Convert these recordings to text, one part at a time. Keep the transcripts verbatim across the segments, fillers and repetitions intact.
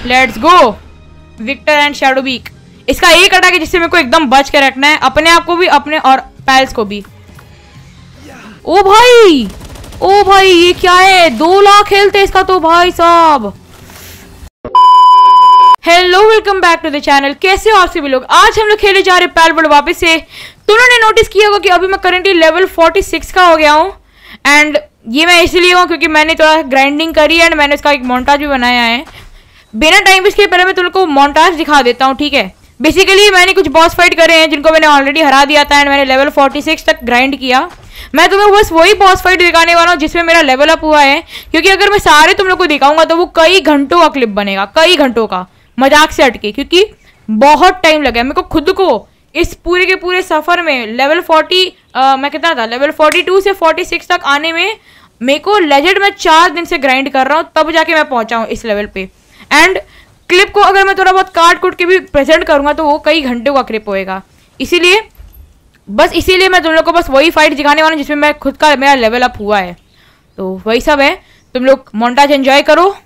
Let's go Victor and Shadowbeak. इसका एक attack है जिससे मेरे को एकदम बच के रखना है, अपने आप को भी अपने और पैल्स को भी। ओ भाई ओ भाई ये क्या है, दो लाख हेल्थ है इसका तो भाई साहब। Hello welcome back to the channel. कैसे हो आप सभी लोग? आज हम लोग खेले जा रहे पैल वर्ल्ड वापस से। तो उन्होंने नोटिस किया होगा कि अभी मैं करंटली लेवल छियालीस का हो गया हूँ। एंड ये मैं इसलिए हूँ क्योंकि मैंने थोड़ा ग्राइंडिंग करी एंड मैंने इसका एक मोन्टाज भी बनाया है। बिना टाइम वेस्ट के पहले मैं तुम लोग को मोन्टाज दिखा देता हूँ, ठीक है। बेसिकली मैंने कुछ बॉस फाइट करे हैं जिनको मैंने ऑलरेडी हरा दिया था एंड मैंने लेवल छियालीस तक ग्राइंड किया। मैं तुम्हें बस वही बॉस फाइट दिखाने वाला हूँ जिसमें मेरा लेवल अप हुआ है, क्योंकि अगर मैं सारे तुम लोग को दिखाऊंगा तो वो कई घंटों का क्लिप बनेगा, कई घंटों का, मजाक से हटके, क्योंकि बहुत टाइम लगा मेरे को खुद को इस पूरे के पूरे सफर में लेवल चालीस आ, मैं कितना था लेवल बयालीस से छियालीस तक आने में मेरे को लेजेंड में चार दिन से ग्राइंड कर रहा हूँ, तब जाके मैं पहुंचा हूँ इस लेवल पे। एंड क्लिप को अगर मैं थोड़ा बहुत काट कूट के भी प्रेजेंट करूंगा तो वो कई घंटों का क्लिप होएगा। इसीलिए बस इसीलिए मैं तुम लोग को बस वही फाइट दिखाने वाला हूँ जिसमें मैं खुद का मेरा लेवल अप हुआ है। तो वही सब है, तुम लोग मोन्टाज एंजॉय करो।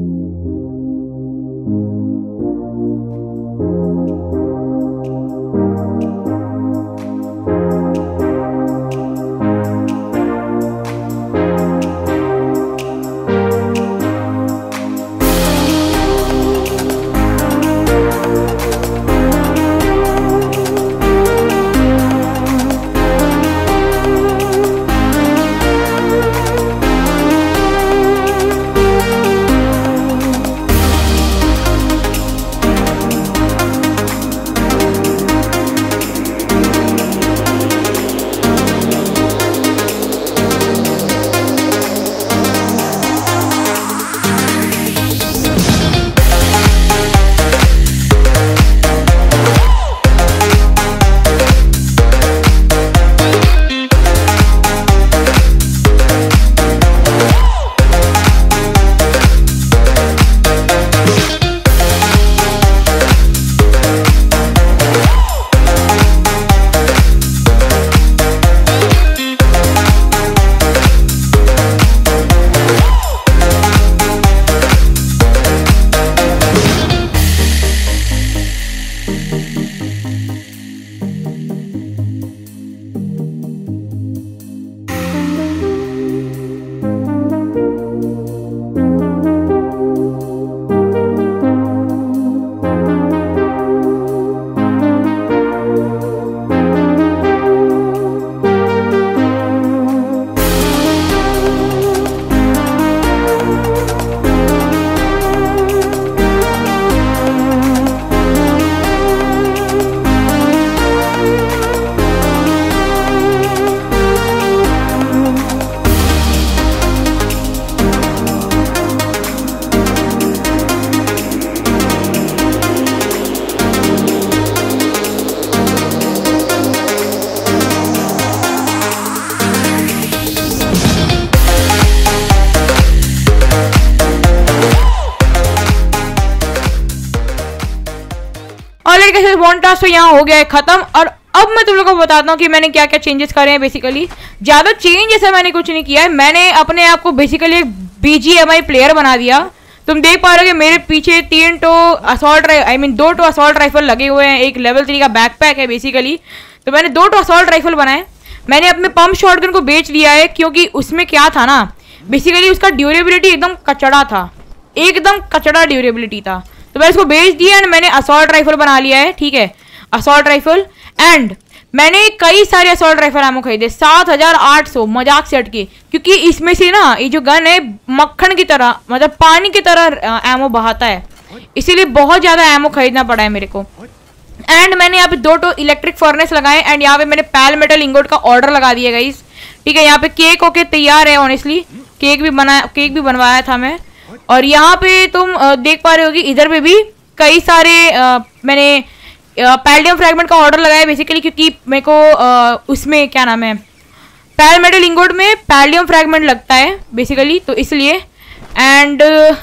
मोन्टाज तो यहाँ हो गया है खत्म। और अब मैं तुम लोगों को बताता हूँ कि मैंने क्या क्या चेंजेस करे हैं। बेसिकली ज्यादा चेंज ऐसा मैंने कुछ नहीं किया है, मैंने अपने आप को बेसिकली एक बीजीएमआई प्लेयर बना दिया। तुम देख पा रहे हो कि मेरे पीछे तीन टो असॉल्ट आई मीन दो टो असॉल्ट राइफल लगे हुए हैं, एक लेवल थ्री का बैकपैक है बेसिकली। तो मैंने दो टो असॉल्ट राइफल बनाए। मैंने अपने पंप शॉटगन को बेच दिया है क्योंकि उसमें क्या था ना, बेसिकली उसका ड्यूरेबिलिटी एकदम कचड़ा था, एकदम कचड़ा ड्यूरेबिलिटी था। तो मैं इसको बेच दिया एंड मैंने असॉल्ट राइफल बना लिया है, ठीक है, असॉल्ट राइफल। एंड मैंने कई सारे असॉल्ट राइफल एमो खरीदे, सात हजार आठ सौ, मजाक से हटके, क्योंकि इसमें से ना ये जो गन है मक्खन की तरह, मतलब पानी की तरह एमो बहाता है, इसीलिए बहुत ज्यादा एमो खरीदना पड़ा है मेरे को। एंड मैंने यहाँ पे दो टो इलेक्ट्रिक फर्नेस लगाए एंड यहाँ पे मैंने पैल मेटल इंगोट का ऑर्डर लगा दिया गाइस, ठीक है। यहाँ पे केक होके तैयार है, ऑनेस्टली केक भी बना केक भी बनवाया था मैं। और यहाँ पे तुम आ, देख पा रहे होगी इधर पे भी कई सारे आ, मैंने पैल्डियम फ्रैगमेंट का ऑर्डर लगाया बेसिकली, क्योंकि मेरे को आ, उसमें क्या नाम है पैल मेटल इंगोट में पैल्डियम फ्रैगमेंट लगता है बेसिकली, तो इसलिए। एंड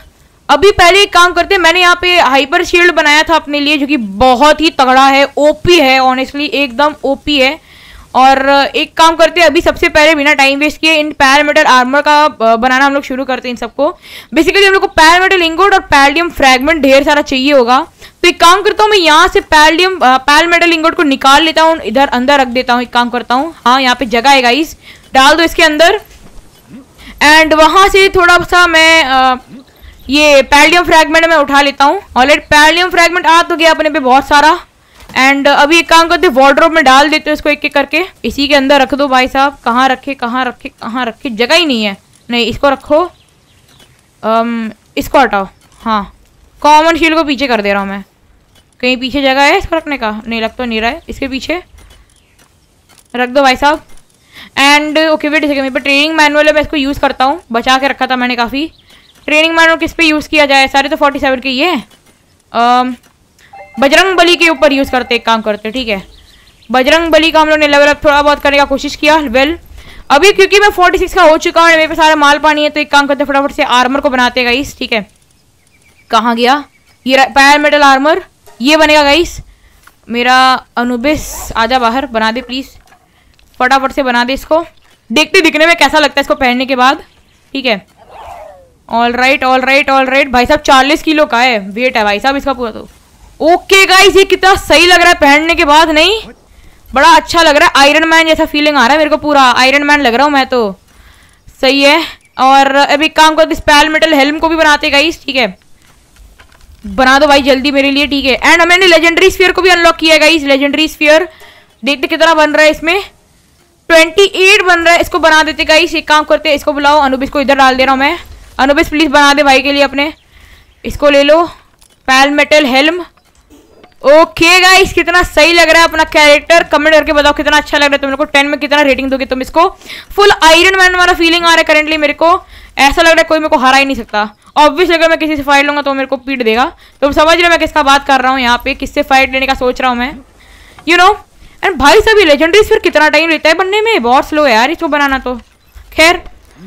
अभी पहले एक काम करते हैं, मैंने यहाँ पे हाइपर शील्ड बनाया था अपने लिए जो कि बहुत ही तगड़ा है, ओपी है, ऑनेस्टली एकदम ओपी है। और एक काम करते हैं, अभी सबसे पहले बिना टाइम वेस्ट किए इन पैरामेटल आर्मर का बनाना हम लोग शुरू करते हैं इन सबको। बेसिकली हम लोग को पैरामेटल इंगोट और पैलेडियम फ्रैगमेंट ढेर सारा चाहिए होगा। तो एक काम करता हूँ, मैं यहाँ से पैलेडियम पैरामेटल इंगोट को निकाल लेता हूँ, इधर अंदर रख देता हूँ। एक काम करता हूँ, हाँ यहाँ पे जगह है गाइस, डाल दो इसके अंदर। एंड वहाँ से थोड़ा सा मैं आ, ये पैलेडियम फ्रैगमेंट में उठा लेता हूँ। ऑलरेडी पैलेडियम फ्रैगमेंट आ तो गया अपने पे बहुत सारा। एंड uh, अभी एक काम करते हैं, वार्डरोब में डाल देते हैं इसको एक एक करके। इसी के अंदर रख दो भाई साहब। कहाँ रखे कहाँ रखे कहाँ रखे, जगह ही नहीं है। नहीं इसको रखो, um, इसको हटाओ। हाँ कॉमन शील्ड को पीछे कर दे रहा हूँ मैं। कहीं पीछे जगह है इसको रखने का? नहीं लग तो नहीं रहा है। इसके पीछे रख दो भाई साहब। एंड ओके वेट सेकंड, मेरे पे ट्रेनिंग मैनुअल है, मैं इसको यूज़ करता हूँ। बचा के रखा था मैंने काफ़ी। ट्रेनिंग मैनुअल किस पे यूज़ किया जाए? सारे तो फोर्टी सेवन के ये um, बजरंग बली के ऊपर यूज़ करते, एक काम करते, ठीक है। बजरंग बली का हम लोग ने लेवल अप थोड़ा बहुत करने का कोशिश किया। वेल अभी क्योंकि मैं छियालीस का हो चुका हूँ, मेरे पे सारा माल पानी है, तो एक काम करते फटाफट से आर्मर को बनाते हैं गाइस, ठीक है। कहाँ गया ये पैरामेटल आर्मर? ये बनेगा गाइस। मेरा अनुबिस आजा बाहर, बना दे प्लीज़, फटाफट से बना दे इसको। देखते दिखने में कैसा लगता है इसको पहनने के बाद, ठीक है। All right all right all right भाई साहब, चालीस किलो का है वेट है भाई साहब इसका पूरा। तो ओके गाइस, ये कितना सही लग रहा है पहनने के बाद, नहीं बड़ा अच्छा लग रहा है। आयरन मैन जैसा फीलिंग आ रहा है मेरे को, पूरा आयरन मैन लग रहा हूँ मैं तो। सही है। और अभी काम करते, पैरामेटल हेल्म को भी बनाते गाइस, ठीक है। बना दो भाई जल्दी मेरे लिए, ठीक है। एंड मैंने लेजेंडरी स्फीयर को भी अनलॉक किया है गाइस। लेजेंडरी स्फीयर देखते कितना बन रहा है इसमें, अट्ठाईस बन रहा है। इसको बना देते गाइस। एक काम करते, इसको बुलाओ, अनुबिस को इधर डाल दे रहा हूँ मैं। अनुबिस प्लीज बना दे भाई के लिए अपने। इसको ले लो, पैरामेटल हेल्म। ओके गाइस, कितना सही लग रहा है अपना कैरेक्टर। कमेंट करके बताओ कितना अच्छा लग रहा है तुम लोग को। टेन में कितना रेटिंग दोगे तुम इसको? फुल आयरन मैन वाला फीलिंग आ रहा है करेंटली मेरे को। ऐसा लग रहा है कोई मेरे को हरा ही नहीं सकता। ऑब्वियसली अगर मैं किसी से फाइट लूंगा तो मेरे को पीट देगा। तुम समझ रहे हो मैं किसका बात कर रहा हूँ यहाँ पे, किससे फाइट लेने का सोच रहा हूँ मैं, यू नो। एंड भाई साहब ये लेजेंडरी फिर कितना टाइम लेता है बनने में? बहुत स्लो है यार इसको बनाना तो। खैर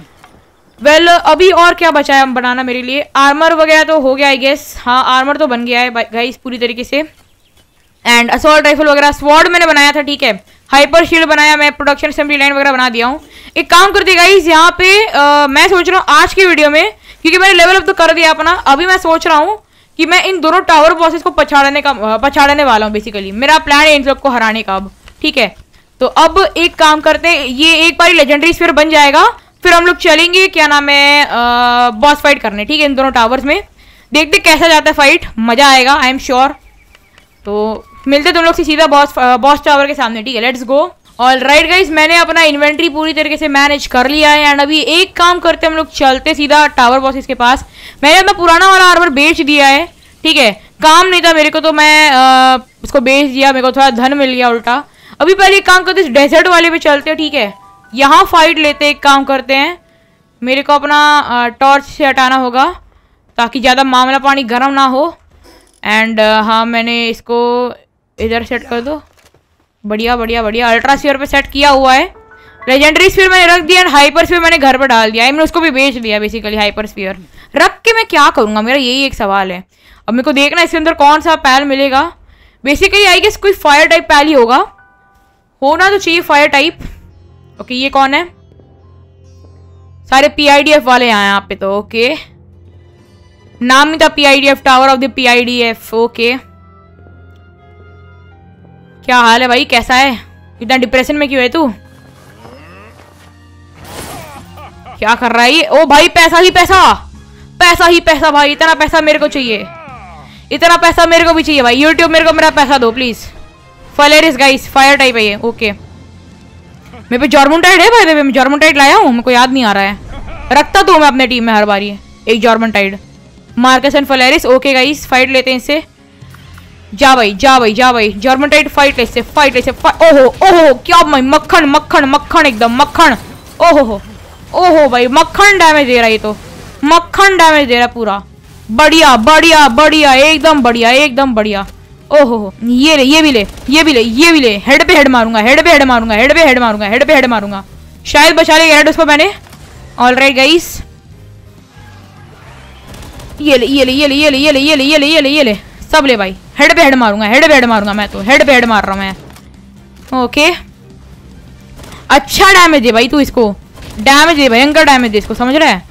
वेल well, अभी और क्या बचा है बनाना मेरे लिए? आर्मर वगैरह तो हो गया आई गेस। हाँ आर्मर तो बन गया है गाइस पूरी तरीके से। एंड असॉल्ट राइफल वगैरह, स्वॉर्ड मैंने बनाया था, ठीक है। हाइपर शील्ड बनाया मैं, प्रोडक्शन असेंबली लाइन वगैरह बना दिया हूँ। एक काम करते गाइस, यहाँ पे आ, मैं सोच रहा हूँ आज की वीडियो में, क्योंकि मैंने लेवल अप तो कर दिया अपना, अभी मैं सोच रहा हूँ कि मैं इन दोनों टावर बॉसेस को पछाड़ने का पछाड़ने वाला हूँ। बेसिकली मेरा प्लान है इन सबको हराने का अब, ठीक है। तो अब एक काम करते, ये एक बार लेजेंडरी स्फीयर बन जाएगा, फिर हम लोग चलेंगे क्या नाम है बॉस फाइट करने, ठीक है। इन दोनों टावर्स में देखते कैसा जाता है फाइट, मजा आएगा आई एम श्योर। तो मिलते तुम लोग से सीधा बॉस बॉस टावर के सामने, ठीक है। Let's go. All right guys, मैंने अपना इन्वेंट्री पूरी तरीके से मैनेज कर लिया है। एंड अभी एक काम करते हम लोग चलते सीधा टावर बॉसेस के पास। मैंने अपना पुराना वाला आर्मर बेच दिया है, ठीक है। काम नहीं था मेरे को तो मैं आ, उसको बेच दिया, मेरे को थोड़ा धन मिल गया उल्टा। अभी पहले एक काम करते इस डेजर्ट वाले पे चलते हैं, ठीक है। यहाँ फाइट लेते एक काम करते हैं, मेरे को अपना टॉर्च से हटाना होगा ताकि ज़्यादा मामला पानी गर्म ना हो। एंड हाँ मैंने इसको इधर सेट कर दो, बढ़िया बढ़िया बढ़िया। अल्ट्रा स्फीयर पे सेट किया हुआ है। लेजेंडरी स्फीयर मैंने रख दिया एंड हाइपर स्फीयर मैंने घर पे डाल दिया है। मैंने उसको भी बेच दिया बेसिकली। हाइपर स्फीयर रख के मैं क्या करूँगा, मेरा यही एक सवाल है। अब मेरे को देखना इसके अंदर कौन सा पैल मिलेगा। बेसिकली आई गेस कोई फायर टाइप पैल ही होगा, होना तो चाहिए फायर टाइप। ओके ये कौन है? सारे पी आई डी एफ वाले यहाँ यहाँ पे तो। ओके नाम ही था P I D F, tower of the P I D F. Okay क्या हाल है भाई, कैसा है? इतना डिप्रेशन में क्यों है तू? क्या कर रहा है ये? ओ भाई पैसा ही पैसा, पैसा ही पैसा भाई। इतना पैसा मेरे को चाहिए, इतना पैसा मेरे को भी चाहिए भाई। यूट्यूब मेरे को मेरा पैसा दो please. Faleris guys fire type है ये। ओके मेरे पे जॉर्मोंटाइड है भाई, मैं जॉर्मोंटाइड लाया हूँ, मेरे को याद नहीं आ रहा है। रखता तो मैं अपने टीम में हर बारी एक Jormuntide. Marcus and Faleris. Okay guys fight लेते हैं इससे। जा भाई जा भाई जा भाई, जॉर्मोंटाइड फाइट इससे, फाइट इससे। ओहो ओहो क्या भाई, मक्खन मक्खन मक्खन एकदम मक्खन। ओहो हो ओहो भाई मक्खन डैमेज दे रहा है ये तो, मक्खन डैमेज दे रहा है पूरा। बढ़िया बढ़िया बढ़िया एकदम बढ़िया एकदम बढ़िया। ओहो हो ये ले, ये भी ले, ये भी ले, ये भी ले। हेड पे हेड मारूंगा, हेड पे हेड मारूंगा, हेड पे हेड मारूंगा, हेड पे हेड मारूंगा। शायद बचा ले हेड उसको मैंने। ऑल राइट गाइस ये ले ये ले ये ले ये ले ये ले ये ले ये ले ये ले ये ले सब ले भाई। हेड पे हेड मारूंगा, हेड पे हेड मारूंगा मैं तो, हेड पे हेड मार रहा हूँ मैं। ओके अच्छा डैमेज दे भाई तू इसको, डैमेज दे भयंकर डैमेज दे इसको, समझ रहा है?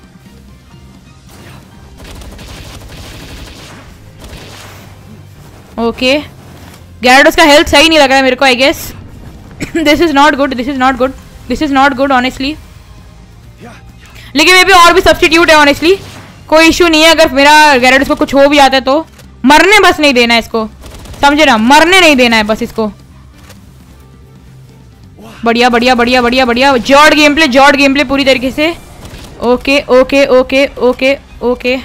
ओके गैराडोस का हेल्थ सही नहीं लग रहा है मेरे को, I guess this is not good, this is not good, this is not good honestly. लेकिन मे भी और भी सब्स्टिट्यूट है ऑनेस्टली, कोई इशू नहीं है। अगर मेरा गैराडोस को कुछ हो भी आता है तो मरने बस नहीं देना है इसको, समझे ना, मरने नहीं देना है बस इसको। बढ़िया बढ़िया बढ़िया बढ़िया बढ़िया, जॉर्ड गेम प्ले, जॉर्ड गेम प्ले पूरी तरीके से। Okay okay okay okay okay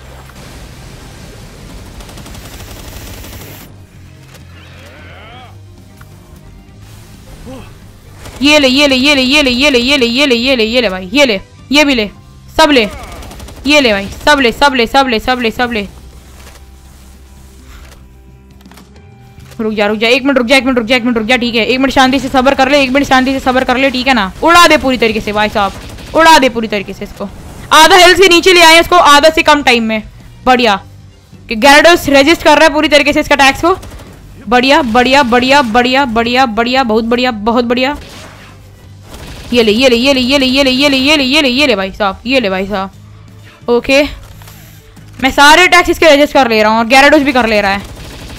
ये ले ये ले ये ले ये ले ये ले ये ले ये ले ये ले ये ले भाई, ये ले, ये भी ले, सब ले, ये ले भाई, सब ले सब ले सब ले सब ले सब ले। रुक जा रुक जा एक मिनट रुक जा एक मिनट रुक जा एक मिनट रुक जा, ठीक है, एक मिनट शांति से सब्र कर ले, एक मिनट शांति से सब्र कर ले, ठीक है ना। उड़ा दे पूरी तरीके से भाई साहब, उड़ा दे पूरी तरीके से इसको। आधा हेल्थ से नीचे ले आए इसको, आधा से कम टाइम में। बढ़िया कि गैराडोस रेजिस्ट कर रहा है पूरी तरीके से इसका अटैक्स को। बढ़िया बढ़िया बढ़िया बढ़िया बढ़िया बढ़िया, बहुत बढ़िया बहुत बढ़िया। ये ले ये ले ये ले ये ले ये ले ये ले ये ले ये ले ये ले भाई साहब, ये ले भाई साहब। ओके मैं सारे अटैक्स इसके रेजिस्ट कर ले रहा हूँ और गैराडोस भी कर ले रहा है।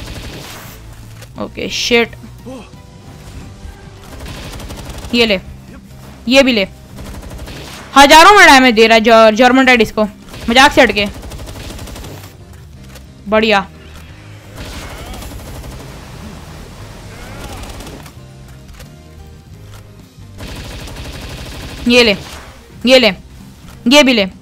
ओके शिट, ये ले ये भी ले, हजारों में डैमेज दे रहा है जर्मन टाइड इसको, मजाक से हटके। बढ़िया ये ले ये ले ये भी ले।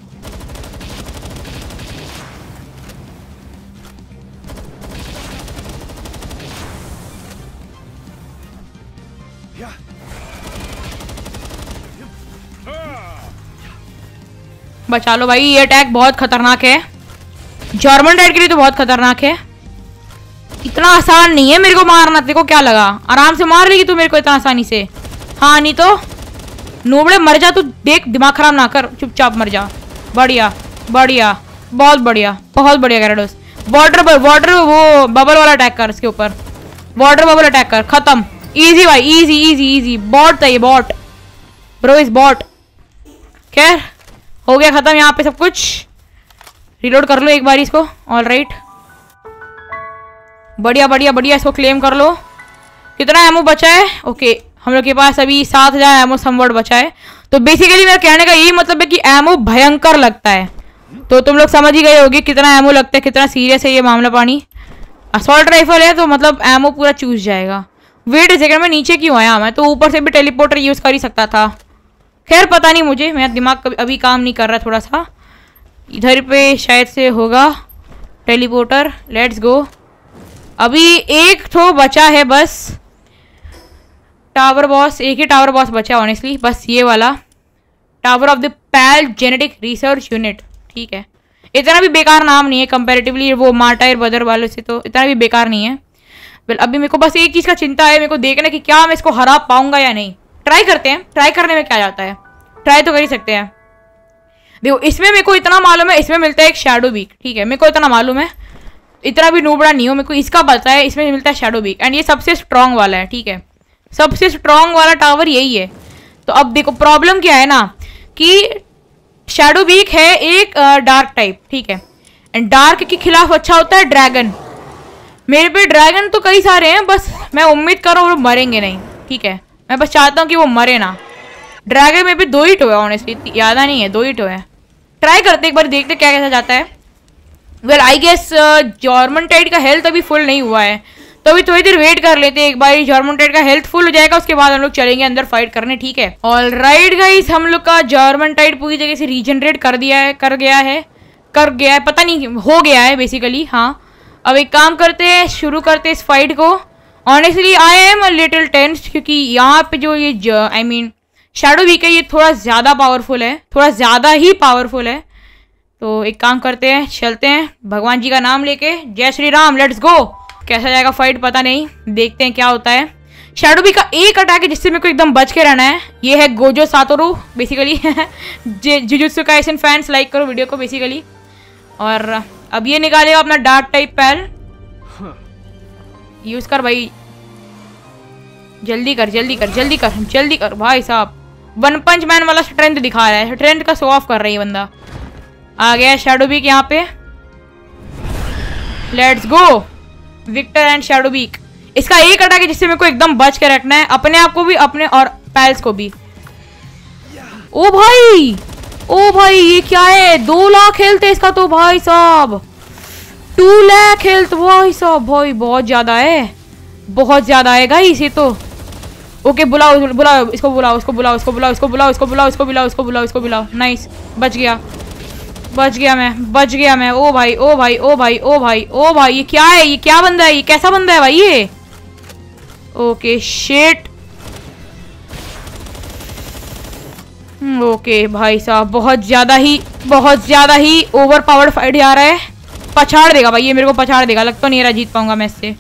बचा लो भाई, ये अटैक बहुत खतरनाक है, जर्मन टाइड के लिए तो बहुत खतरनाक है। इतना आसान नहीं है मेरे को मारना, तेरे को क्या लगा आराम से मार लेगी तू मेरे को इतना आसानी से? हाँ नहीं तो नोबड़े मर जा तू, देख दिमाग खराब ना कर, चुपचाप मर जा। बढ़िया बढ़िया बहुत बढ़िया बहुत बढ़िया गैराडोस। वाटर वाटर वो बबल वाला अटैक कर इसके ऊपर, वाटर बबल अटैक कर, खत्म। इजी भाई इजी इजी इजी, बॉट था ये, बॉट ब्रो इज बॉट। खैर हो गया खत्म यहाँ पे सब कुछ, रिलोड कर लो एक बार इसको। ऑल राइट बढ़िया बढ़िया बढ़िया, इसको क्लेम कर लो। कितना एमओ बचा है? ओके हम लोग के पास अभी सात हजार एमओ समवर्ड बचा है। तो बेसिकली मेरा कहने का यही मतलब है कि एमओ भयंकर लगता है, तो तुम लोग समझ ही गए होगे कितना एमओ लगता है, कितना सीरियस है ये मामला पानी। असॉल्ट राइफल है तो मतलब एमओ पूरा चूस जाएगा। वेट ए सेकंड में नीचे क्यों आया? मैं तो ऊपर से भी टेलीपोर्टर यूज कर ही सकता था। खैर पता नहीं मुझे, मेरा दिमाग अभी काम नहीं कर रहा थोड़ा सा। इधर पे शायद से होगा टेलीपोर्टर, लेट्स गो। अभी एक तो बचा है बस टावर बॉस, एक ही टावर बॉस बचा ऑनेस्टली, बस ये वाला tower of the pal genetic research unit. ठीक है इतना भी बेकार नाम नहीं है कंपैरेटिवली वो मार्टायर बदर वालों से, तो इतना भी बेकार नहीं है। वेल अभी मेरे को बस एक चीज़ का चिंता है, मेरे को देखना कि क्या मैं इसको हरा पाऊंगा या नहीं। ट्राई करते हैं, ट्राई करने में क्या जाता है, ट्राई तो कर ही सकते हैं। देखो इसमें मेरे को इतना मालूम है, इसमें मिलता है एक शैडो बीक, ठीक है मेरे को इतना मालूम है, इतना भी नूबड़ा नहीं हो, मेरे को इसका पता है इसमें मिलता है शैडो बीक एंड ये सबसे स्ट्रॉन्ग वाला है। ठीक है सबसे स्ट्रॉन्ग वाला टावर यही है। तो अब देखो प्रॉब्लम क्या है ना कि शैडो बीक है एक डार्क टाइप, ठीक है एंड डार्क के खिलाफ अच्छा होता है ड्रैगन। मेरे पे ड्रैगन तो कई सारे हैं, बस मैं उम्मीद कर रहा हूँ वो मरेंगे नहीं। ठीक है मैं बस चाहता हूँ कि वो मरे ना। ड्रैगन में भी दो ही टो है ऑनेस्टली, ज़्यादा नहीं है, दो ही टो है। ट्राई करते एक बार, देखते क्या कैसा जाता है। Well I guess Jormuntide का हेल्थ अभी फुल नहीं हुआ है, तो अभी थोड़ी देर वेट कर लेते हैं। एक बार जॉर्मन टाइड का हेल्थ फुल हो जाएगा उसके बाद हम लोग चलेंगे अंदर फाइट करने। ठीक है ऑल राइट गाइस, हम लोग का जॉर्मन टाइड पूरी जगह से रीजनरेट कर दिया है, कर गया है कर गया है पता नहीं हो गया है बेसिकली। हाँ अब एक काम करते हैं, शुरू करते हैं इस फाइट को। Honestly I am a little tensed क्योंकि यहाँ पे जो ये आई मीन शैडो वीक है ये थोड़ा ज़्यादा पावरफुल है, थोड़ा ज़्यादा ही पावरफुल है। तो एक काम करते हैं, चलते हैं भगवान जी का नाम लेके, जय श्री राम, लेट्स गो। कैसा जाएगा फाइट पता नहीं, देखते हैं क्या होता है। शैडो बी का एक अटैक है जिससे मेरे को एकदम बच के रहना है, ये है Gojo Satoru basically. Jujutsu Kaisen fans like करो वीडियो को बेसिकली। और अब ये निकालेगा अपना डार्क टाइप पैल, यूज कर भाई। जल्दी कर जल्दी कर जल्दी कर जल्दी कर भाई साहब। वन पंच मैन वाला स्ट्रेंथ दिखा रहा है, स्ट्रेंथ का शो ऑफ कर रही है बंदा। आ गया शैडो बीक यहाँ पे। Let's go Victor and Shadowbeak. इसका एक अटैक है जिससे मेरे को एकदम बच के रखना है, अपने आप को भी अपने और पैल्स को भी। ओ भाई ओ भाई ये क्या है, दो लाख हेल्थ है इसका तो भाई साहब, टू लाख हेल्थ भाई साहब। भाई बहुत ज्यादा है, बहुत ज्यादा है गाइस ये तो। ओके बुलाओ बुलाओ इसको, बुलाओ इसको, बुलाओ इसको, बुलाओ इसको, बुलाओ इसको, बुलाओ इसको, बुलाओ इसको, बुलाओ इसको, बुलाओ। नाइस, बच गया बच गया मैं बच गया मैं। ओ भाई ओ भाई ओ भाई ओ भाई ओ भाई ये क्या है, ये क्या बंदा है, ये कैसा बंदा है भाई ये। Okay shit. ओके भाई साहब बहुत ज्यादा ही बहुत ज्यादा ही ओवर पावर्ड फाइट जा रहा है। पछाड़ देगा भाई ये, मेरे को पछाड़ देगा, लग तो नहीं रहा जीत पाऊंगा मैं इससे।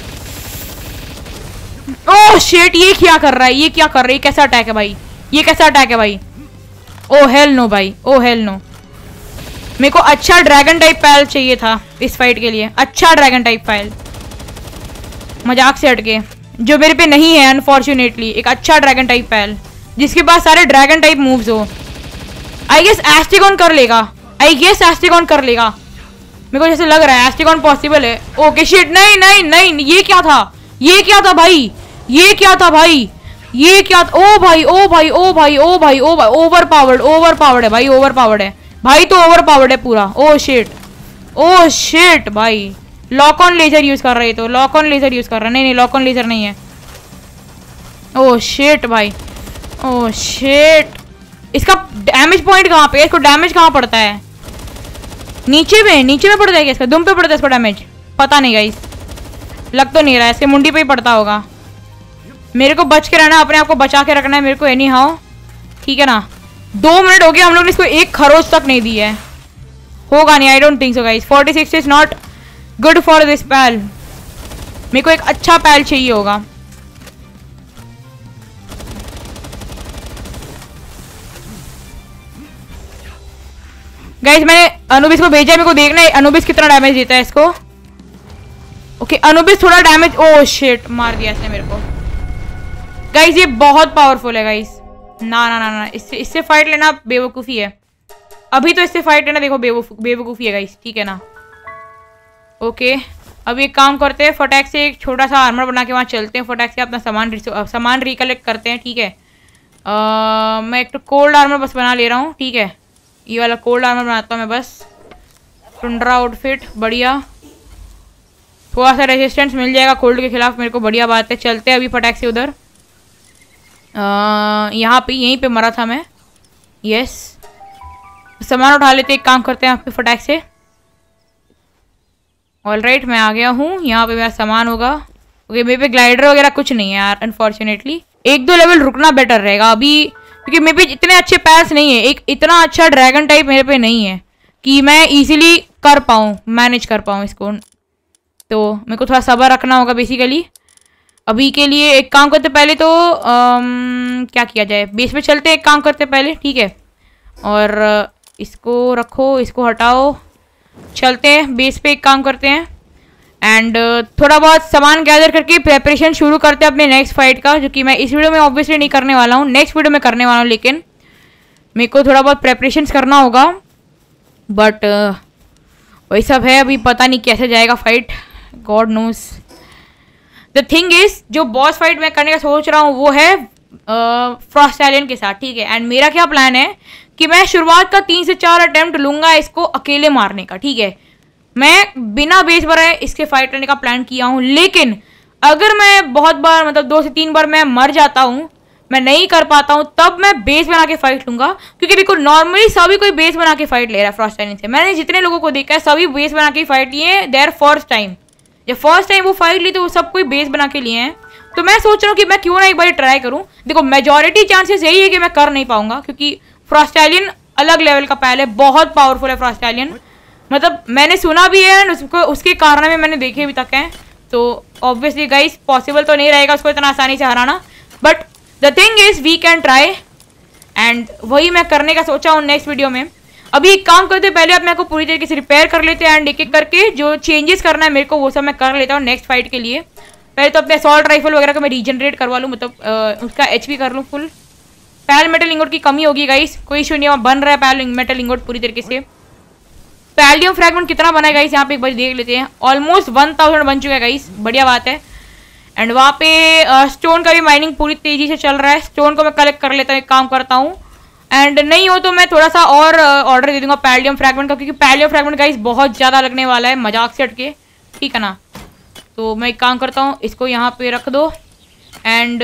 ओह शिट, ये क्या कर रहा है, ये क्या कर रहा है, ये कैसा अटैक है भाई, ये कैसा अटैक है भाई। ओ हेल नो भाई, ओ हेल नो। मेरे को अच्छा ड्रैगन टाइप पैल चाहिए था इस फाइट के लिए, अच्छा ड्रैगन टाइप पैल, मजाक से हटके, जो मेरे पे नहीं है अनफॉर्चुनेटली। एक अच्छा ड्रैगन टाइप पैल जिसके पास सारे ड्रैगन टाइप मूव्स हो। आई गेस एस्टिगॉन कर लेगा, आई गेस एस्टिगॉन कर लेगा, मेरे को जैसे लग रहा है एस्टिगॉन पॉसिबल है। ओके शिट, नहीं नहीं नहीं, ये क्या था, ये क्या था भाई, ये क्या था भाई, ये क्या था। ओ भाई ओ भाई ओ भाई ओ भाई ओ भाई, ओवर पावर्ड, ओवर पावर्ड है भाई, ओवर पावर्ड है भाई, तो ओवर पावर्ड है पूरा। ओ शिट ओ शिट भाई, लॉक ऑन लेजर यूज कर रहे तो, लॉक ऑन लेजर यूज कर रहा है, नहीं नहीं लॉक ऑन लेजर नहीं है। ओ शिट भाई, ओ शिट। इसका डैमेज पॉइंट कहाँ पे है, इसको डैमेज कहाँ पड़ता है, नीचे में, नीचे में पड़ता है क्या इसका, दुम पे पड़ता है इसको डैमेज, पता नहीं गाइस, लग तो नहीं रहा है, इसके मुंडी पे ही पड़ता होगा। मेरे को बच के रहना, अपने आप को बचा के रखना है मेरे को एनी हाउ, ठीक है ना। दो मिनट हो गए, हम लोग ने इसको एक खरोच तक नहीं दी है, होगा नहीं, I don't think so guys. Forty six is not good for this pal, मेरे को एक अच्छा पैल चाहिए होगा। गाइस मैंने अनुबिस को भेजा, मेरे को देखना है अनुबिस कितना डैमेज देता है इसको। ओके अनुबिस थोड़ा डैमेज, ओह शिट मार दिया इसने मेरे को। गाइस ये बहुत पावरफुल है गाइस, ना ना ना ना, इससे इससे फाइट लेना बेवकूफ़ी है, अभी तो इससे फाइट लेना देखो बेवकूफ़ी है गाइस, ठीक है ना। ओके अब एक काम करते हैं, फटाक से एक छोटा सा आर्मर बना के वहाँ चलते हैं, फटाक से अपना सामान सामान रिकलेक्ट करते हैं, ठीक है। आ, मैं एक तो कोल्ड आर्मर बस बना ले रहा हूँ, ठीक है, ये वाला कोल्ड आर्मर बनाता हूँ मैं बस। टुंड्रा आउटफिट बढ़िया, थोड़ा सा रेजिस्टेंस मिल जाएगा कोल्ड के खिलाफ मेरे को, बढ़िया बात है। चलते हैं अभी फटाक से उधर, यहाँ पे यहीं पे मरा था मैं, यस। सामान उठा लेते, एक काम करते हैं यहाँ पे फटाक से। ऑल राइट मैं आ गया हूँ, यहाँ पे मेरा सामान होगा। ओके मेरे पे ग्लाइडर वगैरह कुछ नहीं है यार अनफॉर्चुनेटली, एक दो लेवल रुकना बेटर रहेगा अभी, क्योंकि मेरे पे इतने अच्छे पैल्स नहीं है, एक इतना अच्छा ड्रैगन टाइप मेरे पे नहीं है कि मैं इजीली कर पाऊँ, मैनेज कर पाऊँ इसको, तो मेरे को थोड़ा सब्र रखना होगा बेसिकली अभी के लिए। एक काम करते पहले तो आम, क्या किया जाए, बेस पे चलते एक काम करते पहले, ठीक है। और इसको रखो, इसको हटाओ, चलते हैं बेस पे एक काम करते हैं, एंड थोड़ा बहुत सामान गैदर करके प्रेपरेशन शुरू करते हैं अपने नेक्स्ट फाइट का, जो कि मैं इस वीडियो में ऑब्वियसली नहीं करने वाला हूँ, नेक्स्ट वीडियो में करने वाला हूँ, लेकिन मेरे को थोड़ा बहुत प्रेपरेशंस करना होगा। बट वही सब है, अभी पता नहीं कैसे जाएगा fight, God knows. The thing is जो बॉस फाइट मैं करने का सोच रहा हूँ वो है फ्रॉस्ट एलियन के साथ, ठीक है। एंड मेरा क्या प्लान है कि मैं शुरुआत का तीन से चार अटेम्प्ट लूंगा इसको अकेले मारने का, ठीक है। मैं बिना बेस बनाए इसके फाइट करने का प्लान किया हूँ, लेकिन अगर मैं बहुत बार मतलब दो से तीन बार मैं मर जाता हूँ, मैं नहीं कर पाता हूँ, तब मैं बेस बना के फाइट लूंगा। क्योंकि देखो नॉर्मली सभी कोई बेस बना के फाइट ले रहा है फ्रॉस्ट एलियन से, मैंने जितने लोगों को देखा है सभी बेस बना के फाइट लिए, देयर फर्स्ट टाइम जब फर्स्ट टाइम वो फाइट ली तो वो सब कोई बेस बना के लिए हैं। तो मैं सोच रहा हूँ कि मैं क्यों ना एक बार ट्राई करूँ। देखो मेजॉरिटी चांसेस यही है कि मैं कर नहीं पाऊंगा, क्योंकि फ्रॉस्ट एलियन अलग लेवल का पैल है, बहुत पावरफुल है फ्रॉस्ट एलियन, मतलब मैंने सुना भी है उसको, उसके कारण में मैंने देखे भी तक हैं। तो ऑब्वियसली गाइस पॉसिबल तो नहीं रहेगा उसको इतना आसानी से हराना, but the thing is we can try, and वही मैं करने का सोचा हूँ नेक्स्ट वीडियो में। अभी एक काम करते पहले आप मेरे को पूरी तरीके से रिपेयर कर लेते हैं, एंड एक एक करके जो चेंजेस करना है मेरे को वो सब मैं कर लेता हूँ नेक्स्ट फाइट के लिए। पहले तो अपने असॉल्ट राइफल वगैरह का मैं रीजनरेट करवा लूँ, मतलब उसका एचपी कर लूँ फुल। पैल मेटल इंगोट की कमी होगी गाइस, कोई इशू नहीं है, बन रहा है पैल मेटल इंगोट पूरी तरीके से। पैलियम फ्रैगमेंट कितना बना है गाइस यहाँ पे एक बार देख लेते हैं। ऑलमोस्ट वन थाउजेंड बन चुका है गाइस, बढ़िया बात है। एंड वहाँ पे स्टोन का भी माइनिंग पूरी तेजी से चल रहा है। स्टोन को मैं कलेक्ट कर लेता हूँ, एक काम करता हूँ। एंड नहीं हो तो मैं थोड़ा सा और ऑर्डर दे दूंगा पैलियम फ्रैगमेंट का, क्योंकि पैलियम फ्रैगमेंट गाइस बहुत ज़्यादा लगने वाला है, मजाक से हटके, ठीक है ना। तो मैं एक काम करता हूँ, इसको यहाँ पे रख दो। एंड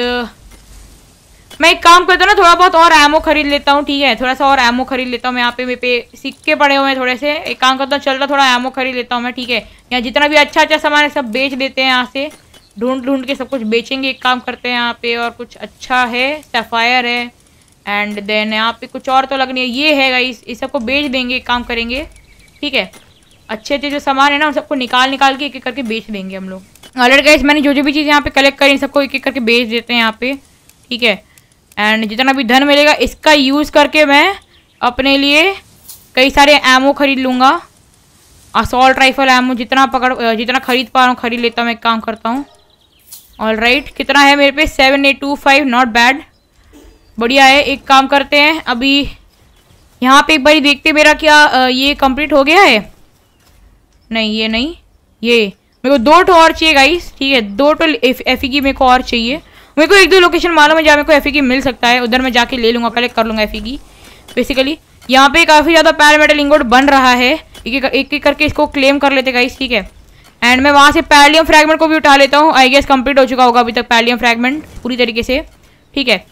मैं एक काम करता हूँ ना, थोड़ा बहुत और एमओ खरीद लेता हूँ, ठीक है, थोड़ा सा और एमओ खरीद लेता हूँ मैं। यहाँ पे मेरे पे सिक्के पड़े हुए हैं थोड़े से, एक काम करता हूँ, चलता थोड़ा एमओ खरीद लेता हूँ मैं, ठीक है। यहाँ जितना भी अच्छा अच्छा सामान है सब बेच देते हैं, यहाँ से ढूंढ ढूंढ के सब कुछ बेचेंगे। एक काम करते हैं यहाँ पे, और कुछ अच्छा है, सफायर है, एंड देन यहाँ पे कुछ और तो लगनी है, ये है गाइस, इस सबको बेच देंगे, एक काम करेंगे, ठीक है। अच्छे अच्छे जो सामान है ना उन सबको निकाल निकाल के एक एक करके बेच देंगे हम लोग। ऑलरेडी गाइस मैंने जो जो भी चीज़ यहाँ पे कलेक्ट करी सबको एक एक करके बेच देते हैं यहाँ पे, ठीक है। एंड जितना भी धन मिलेगा इसका यूज़ करके मैं अपने लिए कई सारे एमओ खरीद लूँगा। असॉल्ट राइफल एमओ जितना पकड़ जितना खरीद पा रहा हूँ खरीद लेता हूँ मैं, एक काम करता हूँ। ऑल राइट, कितना है मेरे पे, seven eight two five, not bad, बढ़िया है। एक काम करते हैं, अभी यहाँ पे एक बार देखते मेरा क्या आ, ये कंप्लीट हो गया है। नहीं ये नहीं, ये मेरे को दो ठो और चाहिए गाइस, ठीक है, दो ठो एफ की मेरे को और चाहिए। मेरे को एक दो लोकेशन मालूम है जहाँ मेरे को एफ की मिल सकता है, उधर मैं जाके ले लूँगा, कलेक्ट कर लूँगा एफ की। बेसिकली यहाँ पे काफ़ी ज़्यादा पैल मेटल इंगोट बन रहा है, एक एक एक करके इसको क्लेम कर लेते गाइस, ठीक है। एंड मैं वहाँ से पैलियम फ्रैगमेंट को भी उठा लेता हूँ। आई गेस कंप्लीट हो चुका होगा अभी तक पैलियम फ्रैगमेंट पूरी तरीके से, ठीक है।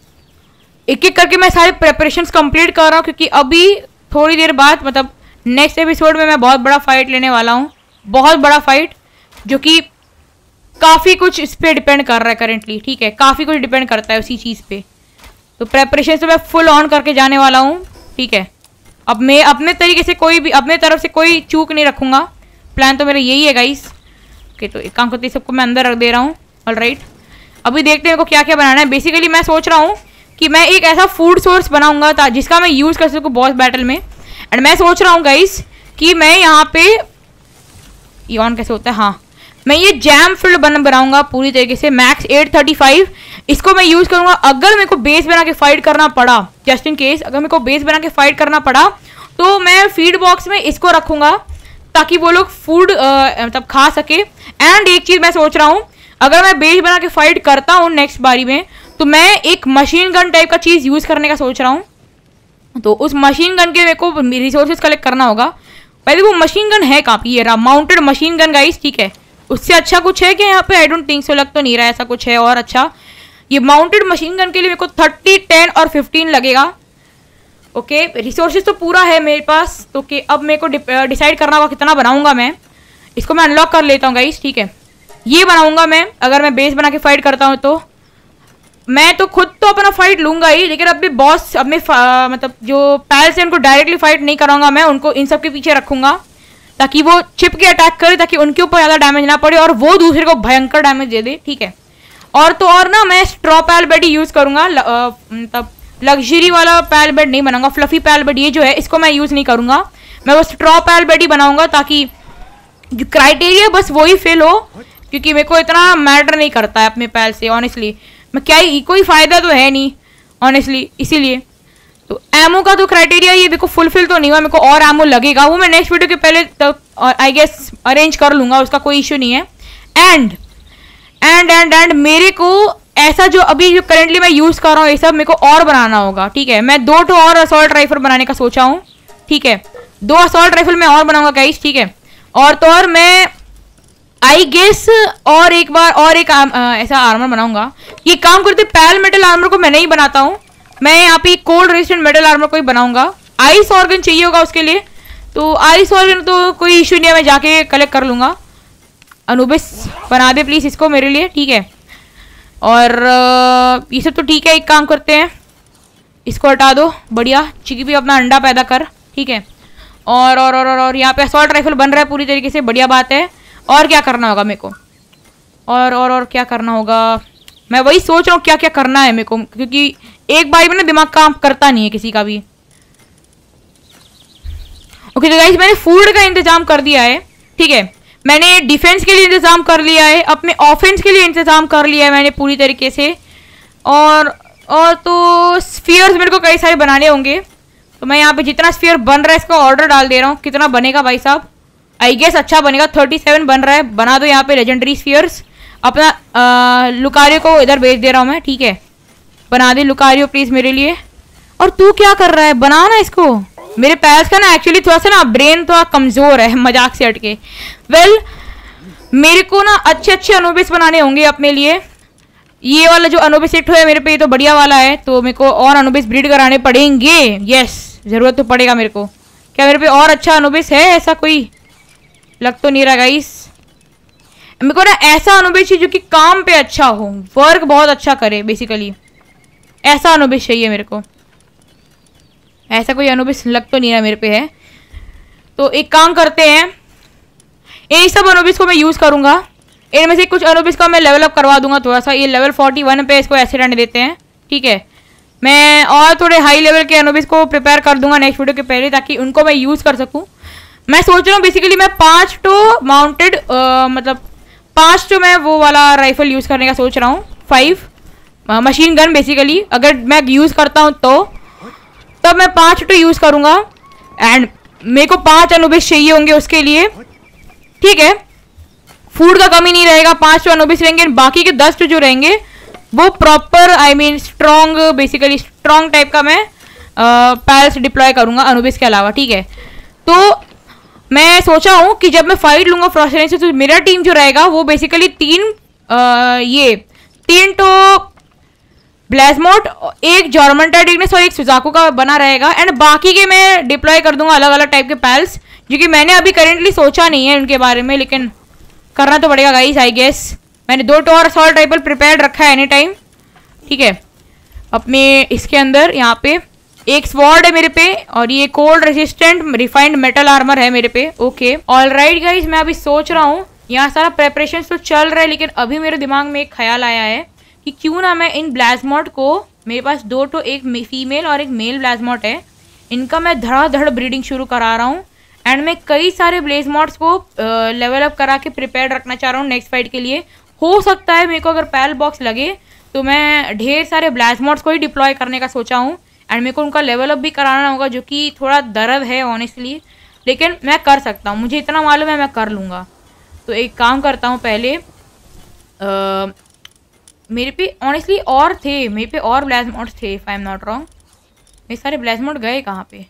एक एक करके मैं सारे प्रेपरेशंस कंप्लीट कर रहा हूँ, क्योंकि अभी थोड़ी देर बाद मतलब नेक्स्ट एपिसोड में मैं बहुत बड़ा फाइट लेने वाला हूँ, बहुत बड़ा फाइट, जो कि काफ़ी कुछ इस पर डिपेंड कर रहा है करेंटली, ठीक है, काफ़ी कुछ डिपेंड करता है उसी चीज़ पे। तो प्रेपरेशन तो मैं फुल ऑन करके जाने वाला हूँ, ठीक है। अब मैं अपने तरीके से कोई भी अपने तरफ से कोई चूक नहीं रखूँगा, प्लान तो मेरा यही है गाइस। ओके, तो एक काम करते हैं, सबको मैं अंदर रख दे रहा हूँ। ऑल राइट, अभी देखते हैं मेरे को क्या क्या बनाना है। बेसिकली मैं सोच रहा हूँ कि मैं एक ऐसा फूड सोर्स बनाऊंगा जिसका मैं यूज़ कर सकूँ बॉस बैटल में। एंड मैं सोच रहा हूँ गाइस कि मैं यहाँ पे ये ऑन कैसे होता है, हाँ, मैं ये जैम फील्ड बन बनाऊंगा पूरी तरीके से, मैक्स एट थर्टी फाइव। इसको मैं यूज़ करूँगा अगर मेरे को बेस बना के फाइट करना पड़ा, जस्ट इन केस अगर मेरे को बेस बना के फाइट करना पड़ा तो मैं फीड बॉक्स में इसको रखूँगा ताकि वो लोग फूड मतलब खा सके। एंड एक चीज़ मैं सोच रहा हूँ, अगर मैं बेस बना के फाइट करता हूँ नेक्स्ट बारी में, तो मैं एक मशीन गन टाइप का चीज़ यूज़ करने का सोच रहा हूँ। तो उस मशीन गन के मेरे को रिसोर्सेज कलेक्ट करना होगा। पहले वो मशीन गन है कहाँ पे, ये रहा माउंटेड मशीन गन गाइस, ठीक है। उससे अच्छा कुछ है कि यहाँ पे, आई डोंट थिंक सो, लग तो नहीं रहा ऐसा कुछ है और अच्छा। ये माउंटेड मशीन गन के लिए मेरे को थर्टी, टेन और फिफ्टीन लगेगा। ओके, रिसोर्सेज तो पूरा है मेरे पास, तो कि अब मेरे को डिसाइड करना होगा कितना बनाऊंगा मैं। इसको मैं अनलॉक कर लेता हूँ गाइस, ठीक है। ये बनाऊंगा मैं अगर मैं बेस बना के फाइट करता हूँ तो। मैं तो खुद तो अपना फाइट लूंगा ही, लेकिन अपने बॉस अपने मतलब जो पैल्स हैं उनको डायरेक्टली फाइट नहीं कराऊंगा मैं, उनको इन सब के पीछे रखूंगा ताकि वो चिप के अटैक करे, ताकि उनके ऊपर ज़्यादा डैमेज ना पड़े और वो दूसरे को भयंकर डैमेज दे दे, ठीक है। और तो और ना, मैं स्ट्रॉ पैल बेड ही यूज़ करूँगा, मतलब लग्जरी वाला पैल बेड नहीं बनाऊंगा। फ्लफी पैल बेड ये जो है इसको मैं यूज़ नहीं करूँगा, मैं वो स्ट्रॉ पैल बेड ही बनाऊंगा ताकि जो क्राइटेरिया बस वही फिल हो, क्योंकि मेरे को इतना मैटर नहीं करता है अपने पैल से ऑनेस्टली। मैं क्या ही, कोई फ़ायदा तो है नहीं ऑनेस्टली, इसीलिए। तो एमओ का तो क्राइटेरिया ये देखो फुलफिल तो नहीं हुआ, मेरे को और एमओ लगेगा, वो मैं नेक्स्ट वीडियो के पहले तक आई गेस अरेंज कर लूँगा, उसका कोई इशू नहीं है। एंड एंड एंड एंड मेरे को ऐसा जो अभी जो करेंटली मैं यूज़ कर रहा हूँ ये सब मेरे को और बनाना होगा, ठीक है। मैं दो ठो और असॉल्ट राइफल बनाने का सोचा हूँ, ठीक है। दो असॉल्ट राइफल मैं और बनाऊंगा गाइस, ठीक है। और तो और मैं आई गेस और एक बार और एक आ, आ, ऐसा आर्मर बनाऊंगा। ये काम करते पैल मेटल आर्मर को मैं नहीं बनाता हूँ, मैं यहाँ पे कोल्ड रेजिस्टेंट मेटल आर्मर को ही बनाऊंगा। आइस ऑर्गन चाहिए होगा उसके लिए, तो आइस ऑर्गन तो कोई इशू नहीं है, मैं जाके कलेक्ट कर लूँगा। अनुबिस बना दे प्लीज़ इसको मेरे लिए, ठीक है। और ये सब तो ठीक है, एक काम करते हैं इसको हटा दो, बढ़िया। चिकी भी अपना अंडा पैदा कर, ठीक है। और और और और यहाँ पे असॉल्ट राइफल बन रहा है पूरी तरीके से, बढ़िया बात है। और क्या करना होगा मेरे को, और और और क्या करना होगा, मैं वही सोच रहा हूँ क्या क्या करना है मेरे को, क्योंकि एक बार में ना दिमाग काम करता नहीं है किसी का भी। ओके तो गाइस मैंने फूड का इंतजाम कर दिया है, ठीक है। मैंने डिफेंस के लिए इंतज़ाम कर लिया है, अपने ऑफेंस के लिए इंतज़ाम कर लिया है मैंने पूरी तरीके से। और और तो स्फीयर्स मेरे को कई सारे बनाने होंगे, तो मैं यहाँ पे जितना स्फीयर बन रहा है इसका ऑर्डर डाल दे रहा हूँ। कितना बनेगा भाई साहब? आई गेस अच्छा बनेगा, थर्टी सेवन बन रहा है। बना दो यहाँ पे लेजेंडरी स्फीयर्स। अपना लुकारियो को इधर भेज दे रहा हूँ मैं, ठीक है। बना दे लुकारियो प्लीज़ मेरे लिए। और तू क्या कर रहा है? बना ना इसको। मेरे पैस का ना एक्चुअली थोड़ा सा ना ब्रेन थोड़ा कमज़ोर है, मजाक से हटके। वेल मेरे को ना अच्छे अच्छे अनुबिस बनाने होंगे अपने लिए। ये वाला जो अनुबिस सेट है मेरे पे, ये तो बढ़िया वाला है, तो मेरे को और अनुबिस ब्रीड कराने पड़ेंगे। यस, ज़रूरत तो पड़ेगा मेरे को। क्या मेरे पे और अच्छा अनुबिस है? ऐसा कोई लग तो नहीं रहा गाइस। मेरे को ना ऐसा अनुबिस चाहिए जो कि काम पे अच्छा हो, वर्क बहुत अच्छा करे बेसिकली। ऐसा अनुबिस चाहिए मेरे को। ऐसा कोई अनुबिस लग तो नहीं रहा मेरे पे है। तो एक काम करते हैं, इन सब अनुबिस को मैं यूज़ करूँगा। इनमें से कुछ अनुबिस का मैं लेवल अप करवा दूंगा थोड़ा सा। ये लेवल फोर्टी वन पे इसको ऐसे रहने देते हैं, ठीक है। मैं और थोड़े हाई लेवल के अनुबिस को प्रिपेयर कर दूंगा नेक्स्ट वीडियो के पहले, ताकि उनको मैं यूज़ कर सकूं। मैं सोच रहा हूँ बेसिकली मैं पाँच तो माउंटेड मतलब पाँच तो मैं वो वाला राइफल यूज़ करने का सोच रहा हूँ। फाइव मशीन गन बेसिकली अगर मैं यूज़ करता हूँ तो तब मैं पाँच तो यूज़ करूँगा। एंड मेरे को पाँच अनुबिस चाहिए होंगे उसके लिए, ठीक है। फूड का कमी नहीं रहेगा, पाँच तो अनुबिस रहेंगे। बाकी के दस तो जो रहेंगे वो proper I mean strong basically strong type का मैं पैल्स डिप्लॉय करूँगा अनुबिस के अलावा, ठीक है। तो मैं सोचा हूँ कि जब मैं फाइट लूँगा फ्रॉस्टेनियन से तो मेरा टीम जो रहेगा वो बेसिकली तीन आ, ये तीन तो ब्लाज्मोट, एक जॉर्मंटाइड इग्निस और एक सुजाकू का बना रहेगा। एंड बाकी के मैं डिप्लॉय कर दूंगा अलग अलग टाइप के पैल्स, जो कि मैंने अभी करेंटली सोचा नहीं है उनके बारे में, लेकिन करना तो पड़ेगा गाइस आई गेस। मैंने दो टॉर असॉल्ट राइफल प्रिपेयर्ड रखा है एनी टाइम, ठीक है। अपने इसके अंदर यहाँ पे एक स्वॉर्ड है मेरे पे, और ये cold resistant refined metal armour है मेरे पे। ओके ऑलराइट गाइस, मैं अभी सोच रहा हूँ, यहाँ सारा प्रेपरेशन तो चल रहा है, लेकिन अभी मेरे दिमाग में एक ख्याल आया है कि क्यों ना मैं इन ब्लाज्मोट को, मेरे पास दो तो एक फीमेल और एक मेल ब्लाज्मोट है, इनका मैं धड़ाधड़ ब्रीडिंग शुरू करा रहा हूँ। एंड मैं कई सारे ब्लाज्मोट्स को लेवल अप करा के प्रिपेयर रखना चाह रहा हूँ नेक्स्ट फाइट के लिए। हो सकता है मेरे को अगर पैल बॉक्स लगे तो मैं ढेर सारे ब्लाज्मोट्स को ही डिप्लॉय करने का सोचा हूँ। एंड मेरे को उनका लेवल अप भी कराना होगा, जो कि थोड़ा दर्द है ऑनेस्टली, लेकिन मैं कर सकता हूँ, मुझे इतना मालूम है मैं कर लूँगा। तो एक काम करता हूँ पहले, आ, मेरे पे ऑनेस्टली और थे, मेरे पे और ब्लाज्मोट्स थे if I am not wrong. मेरे सारे ब्लाज्मोट गए कहाँ पे?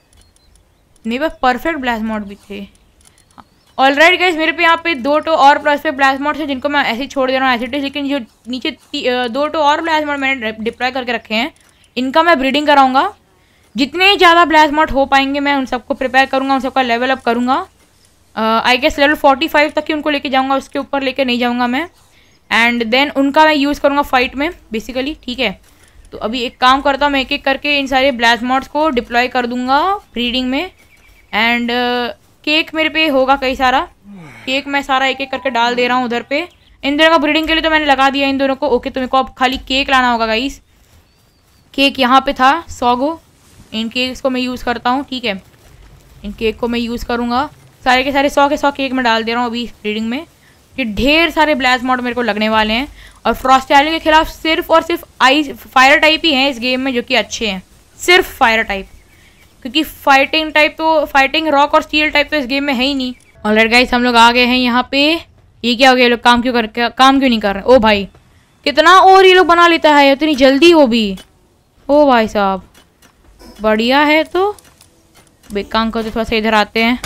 मेरे पास परफेक्ट ब्लाज्मोट भी थे। ऑलराइट गाइस, मेरे पे यहाँ पे दो तो और परफेक्ट ब्लाज्मोट्स हैं जिनको मैं ऐसे ही छोड़ दे रहा हूँ एज इट इज। लेकिन जो नीचे दो तो और ब्लाज्मोट मैंने डिप्लॉय करके रखे हैं, इनका मैं ब्रीडिंग कराऊंगा। जितने ज़्यादा ब्लाज्मोट हो पाएंगे मैं उन सबको प्रिपेयर करूँगा, उन सबका लेवल अप करूँगा। I guess level forty five तक ही उनको लेके जाऊँगा, उसके ऊपर लेके नहीं जाऊँगा मैं। एंड देन उनका मैं यूज़ करूँगा फाइट में बेसिकली, ठीक है। तो अभी एक काम करता हूँ, मैं एक एक करके इन सारे ब्लाज्मोट्स को डिप्लॉय कर दूँगा ब्रीडिंग में। एंड केक मेरे पे होगा कई सारा, केक मैं सारा एक एक करके डाल दे रहा हूँ उधर पे। इन दोनों का ब्रीडिंग के लिए तो मैंने लगा दिया इन दोनों को। ओके, तो मेरे को अब खाली केक लाना होगा गाइस। केक यहाँ पे था सौ गो, इन केक्स को मैं यूज़ करता हूँ, ठीक है। इन केक को मैं यूज़ करूँगा, सारे के सारे सौ के सौ केक मैं डाल दे रहा हूँ अभी ब्रीडिंग में। कि ढेर सारे ब्लाज्मोट मेरे को लगने वाले हैं, और फ्रॉस्टेलियन के खिलाफ सिर्फ और सिर्फ आइस फायर टाइप ही हैं इस गेम में, जो कि अच्छे हैं, सिर्फ फायर टाइप। क्योंकि फाइटिंग टाइप तो फाइटिंग रॉक और स्टील टाइप तो इस गेम में है ही नहीं। ऑलराइट गाइस, हम लोग आ गए हैं यहाँ पे। ये क्या हो गया, ये लोग काम क्यों कर काम क्यों नहीं कर रहे? ओ भाई, कितना और ये लोग बना लेता है इतनी जल्दी वो भी। ओ भाई साहब, बढ़िया है। तो बेक काम करते थोड़ा सा इधर आते हैं।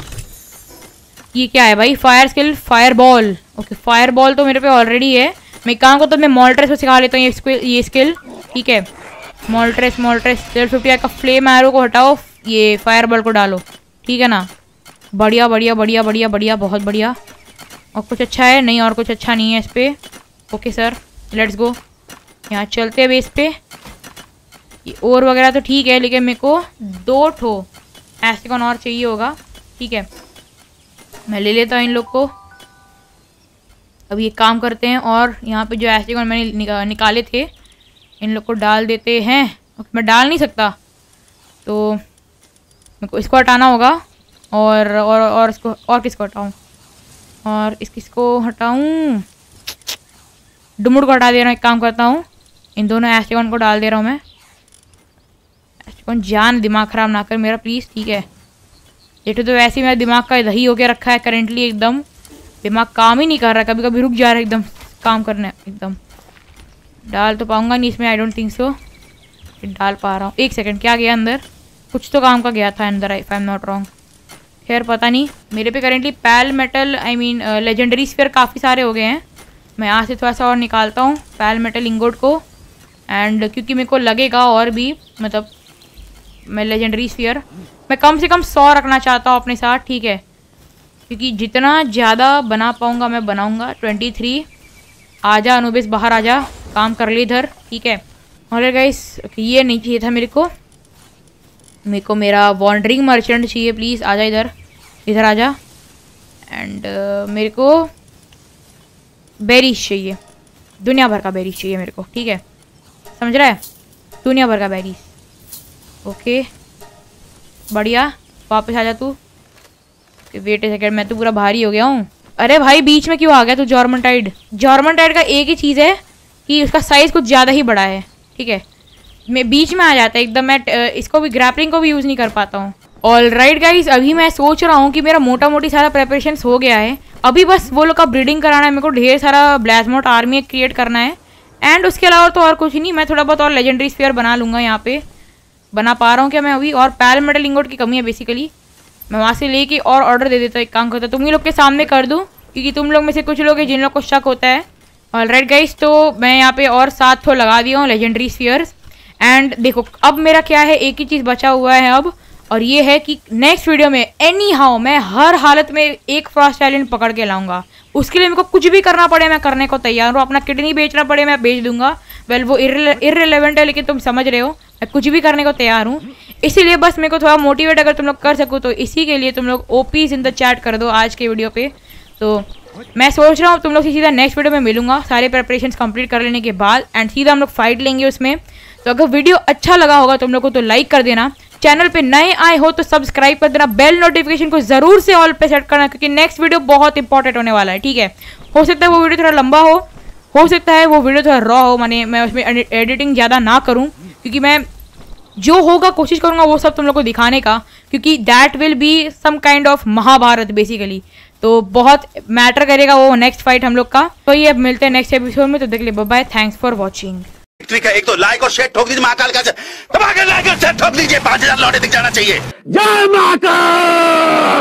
ये क्या है भाई? Fire skill fireball. Okay, fireball तो मेरे पे ऑलरेडी है। मैं काम को तो मैं मॉल्ट्रेस को सिखा लेता हूँ ये स्किल ये स्किल ठीक है। मॉल्ट्रेस मॉल्ट्रेस डेढ़ फिफ्टी का फ्लेम एरो को हटाओ, ये फायर बॉल को डालो, ठीक है ना। बढ़िया बढ़िया बढ़िया बढ़िया बढ़िया, बहुत बढ़िया। और कुछ अच्छा है? नहीं, और कुछ अच्छा नहीं है इस पर। Okay sir, let's go. यहाँ चलते हैं बेस पे। ये और वगैरह तो ठीक है, लेकिन मेरे को दो ठो ऐसे कौन और चाहिए होगा, ठीक है। मैं ले लेता हूँ इन लोग को। अब ये काम करते हैं, और यहाँ पे जो ऐसे कौन मैंने निका, निकाले थे इन लोग को डाल देते हैं। ओके, मैं डाल नहीं सकता, तो मेरे को इसको हटाना होगा। और और और इसको और किसको हटाऊँ? और इस किसको हटाऊं, डुमुड़ को हटा दे रहा हूँ। एक काम करता हूँ, इन दोनों एस्टिकॉन को डाल दे रहा हूँ मैं। एस्टिकॉन जान, दिमाग ख़राब ना कर मेरा प्लीज़, ठीक है। जेठू तो वैसे ही मेरा दिमाग का दही होके रखा है करेंटली, एकदम दिमाग काम ही नहीं कर रहा, कभी कभी रुक जा रहा है एकदम काम करने एकदम। डाल तो पाऊंगा नहीं इसमें, आई डोंट थिंक सो डाल पा रहा हूँ। एक सेकंड, क्या गया अंदर? कुछ तो काम का गया था अंदर, if I am not wrong. खैर पता नहीं, मेरे पे currently pal metal I mean legendary sphere काफ़ी सारे हो गए हैं। मैं यहाँ से थोड़ा सा और निकालता हूँ पैल मेटल इंगोट को, एंड क्योंकि मेरे को लगेगा और भी, मतलब मैं लेजेंडरी स्फीयर मैं कम से कम सौ रखना चाहता हूँ अपने साथ, ठीक है, क्योंकि जितना ज़्यादा बना पाऊँगा मैं बनाऊँगा। ट्वेंटी थ्री आजा अनुबिस, बाहर आजा, काम कर ली इधर, ठीक है। और गाइस ये नहीं चाहिए था मेरे को, मेरे को मेरा वॉन्डरिंग मर्चेंट चाहिए, प्लीज़ आजा इधर, इधर आजा। एंड uh, मेरे को बेरीज चाहिए, दुनिया भर का बेरीज चाहिए मेरे को, ठीक है, समझ रहा है, दुनिया भर का बेरीज। ओके बढ़िया, वापस आ जा तू। वेट ए सेकंड, मैं तो पूरा भारी हो गया हूँ। अरे भाई बीच में क्यों आ गया तू? जॉर्मनटाइड, जॉर्मनटाइड का एक ही चीज़ है कि उसका साइज़ कुछ ज़्यादा ही बड़ा है, ठीक है, मैं बीच में आ जाता है एकदम। मैं इसको भी ग्रैपलिंग को भी यूज़ नहीं कर पाता हूँ। ऑल राइट गाइस, अभी मैं सोच रहा हूँ कि मेरा मोटा मोटी सारा प्रेपरेशन हो गया है, अभी बस वो लोग का ब्रीडिंग कराना है, मेरे को ढेर सारा ब्लाज्मोट आर्मी क्रिएट करना है, एंड उसके अलावा तो और कुछ नहीं। मैं थोड़ा बहुत और लेजेंडरी स्फीयर बना लूँगा, यहाँ पे बना पा रहा हूँ क्या मैं अभी? और पैल मेटल इंगोट की कमी है बेसिकली, मैं वहाँ से लेके और ऑर्डर दे देता हूँ। एक काम करता हूँ, तुम ही लोग के सामने कर दूँ, क्योंकि तुम लोग में से कुछ लोग हैं जिन लोग को शक होता है। ऑल राइट गाइस, तो मैं यहाँ पे और सात ठो लगा दिया हूँ लेजेंडरी स्फीयर्स। एंड देखो अब मेरा क्या है, एक ही चीज़ बचा हुआ है अब, और ये है कि नेक्स्ट वीडियो में एनी हाउ मैं हर हालत में एक फ्रॉस्ट आइलैंड पकड़ के लाऊंगा। उसके लिए मेरे को कुछ भी करना पड़े मैं करने को तैयार हूँ, अपना किडनी बेचना पड़े मैं बेच दूंगा। वेल वो इर्रेलेवेंट है, लेकिन तुम समझ रहे हो, मैं कुछ भी करने को तैयार हूँ। इसीलिए बस मेरे को थोड़ा मोटिवेट अगर तुम लोग कर सको तो इसी के लिए तुम लोग ओपीज इन द चैट कर दो आज के वीडियो पे। तो मैं सोच रहा हूँ तुम लोग से सीधा नेक्स्ट वीडियो में मिलूंगा सारे प्रेपरेशंस कंप्लीट कर लेने के बाद, एंड सीधा हम लोग फाइट लेंगे उसमें। तो अगर वीडियो अच्छा लगा होगा तुम लोग को तो लाइक कर देना, चैनल पे नए आए हो तो सब्सक्राइब कर देना, बेल नोटिफिकेशन को जरूर से ऑल पे सेट करना, क्योंकि नेक्स्ट वीडियो बहुत इंपॉर्टेंट होने वाला है, ठीक है। हो सकता है वो वीडियो थोड़ा लंबा हो हो सकता है वो वीडियो थोड़ा रॉ हो, माने मैं उसमें एडिटिंग ज़्यादा ना करूँ, क्योंकि मैं जो होगा कोशिश करूँगा वो सब तुम लोग को दिखाने का, क्योंकि that will be some kind of Mahabharata basically, तो बहुत मैटर करेगा वो नेक्स्ट फाइट हम लोग का। तो ये अब मिलते हैं नेक्स्ट एपिसोड में, तो देख ले, bye bye, thanks for watching. का एक तो लाइक और शेयर ठोक दीजिए, महाकाल का दबा के लाइक और शेयर ठोक दीजिए, पांच हजार लौटे दिख जाना चाहिए। जय महाकाल।